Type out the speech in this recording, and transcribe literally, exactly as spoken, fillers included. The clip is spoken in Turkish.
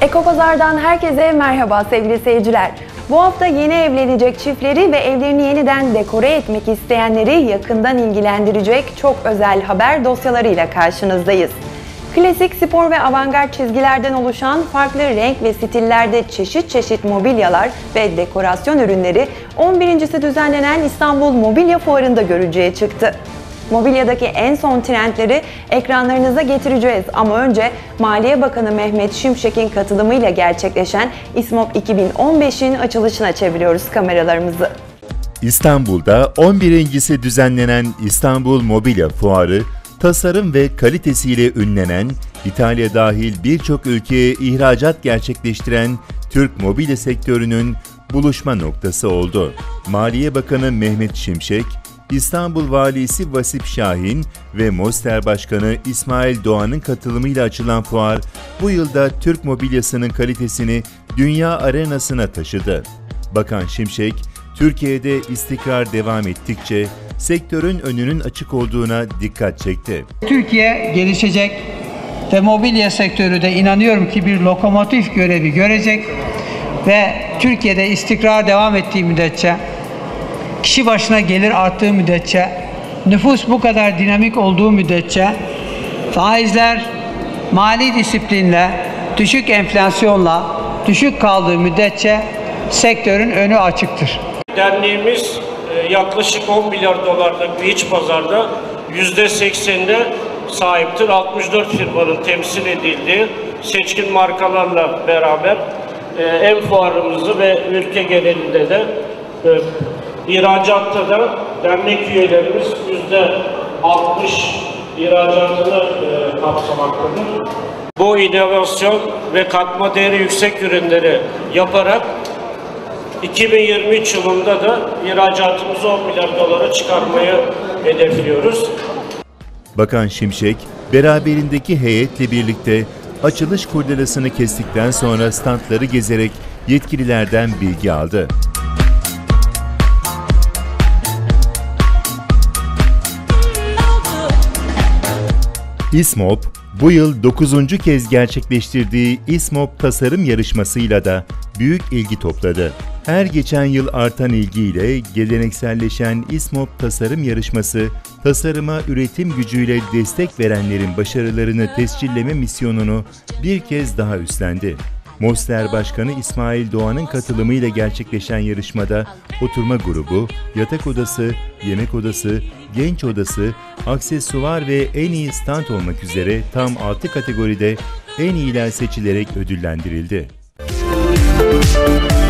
Ekopazar'dan herkese merhaba sevgili seyirciler. Bu hafta yeni evlenecek çiftleri ve evlerini yeniden dekore etmek isteyenleri yakından ilgilendirecek çok özel haber dosyalarıyla karşınızdayız. Klasik, spor ve avantgard çizgilerden oluşan farklı renk ve stillerde çeşit çeşit mobilyalar ve dekorasyon ürünleri on birincisi düzenlenen İstanbul Mobilya Fuarı'nda görücüye çıktı. Mobilyadaki en son trendleri ekranlarınıza getireceğiz ama önce Maliye Bakanı Mehmet Şimşek'in katılımıyla gerçekleşen İSMOB iki bin on beş'in açılışına çeviriyoruz kameralarımızı. İstanbul'da on birincisi düzenlenen İstanbul Mobilya Fuarı, tasarım ve kalitesiyle ünlenen, İtalya dahil birçok ülkeye ihracat gerçekleştiren Türk mobilya sektörünün buluşma noktası oldu. Maliye Bakanı Mehmet Şimşek, İstanbul Valisi Vasip Şahin ve Moster Başkanı İsmail Doğan'ın katılımıyla açılan fuar, bu yılda Türk mobilyasının kalitesini dünya arenasına taşıdı. Bakan Şimşek, Türkiye'de istikrar devam ettikçe sektörün önünün açık olduğuna dikkat çekti. Türkiye gelişecek ve mobilya sektörü de inanıyorum ki bir lokomotif görevi görecek ve Türkiye'de istikrar devam ettiği müddetçe, kişi başına gelir arttığı müddetçe, nüfus bu kadar dinamik olduğu müddetçe, faizler mali disiplinle, düşük enflasyonla, düşük kaldığı müddetçe sektörün önü açıktır. Derneğimiz yaklaşık on milyar dolarlık bir iç pazarda yüzde seksenine sahiptir. altmış dört firmanın temsil edildiği seçkin markalarla beraber ev fuarımızı ve ülke genelinde de İhracatta da dernek üyelerimiz yüzde altmış ihracatını e, kapsamaktadır. Bu inovasyon ve katma değeri yüksek ürünleri yaparak iki bin yirmi üç yılında da ihracatımızı on milyar dolara çıkarmayı hedefliyoruz. Bakan Şimşek, beraberindeki heyetle birlikte açılış kurdelasını kestikten sonra standları gezerek yetkililerden bilgi aldı. İSMOB, bu yıl dokuzuncu kez gerçekleştirdiği İSMOB tasarım yarışmasıyla da büyük ilgi topladı. Her geçen yıl artan ilgiyle gelenekselleşen İSMOB tasarım yarışması, tasarıma üretim gücüyle destek verenlerin başarılarını tescilleme misyonunu bir kez daha üstlendi. Moster Başkanı İsmail Doğan'ın katılımıyla gerçekleşen yarışmada oturma grubu, yatak odası, yemek odası, genç odası, aksesuar ve en iyi stand olmak üzere tam altı kategoride en iyiler seçilerek ödüllendirildi.